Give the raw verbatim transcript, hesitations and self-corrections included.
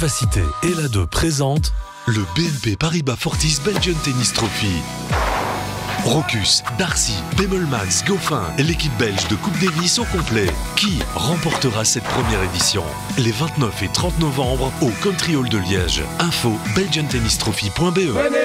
Vivacité et la deux présente le B N P Paribas Fortis Belgian Tennis Trophy. Rocus, Darcy, Bemelmans, Goffin et l'équipe belge de Coupe Davis au complet. Qui remportera cette première édition? Les vingt-neuf et trente novembre au Country Hall de Liège. Info belgian tennis trophy point b e.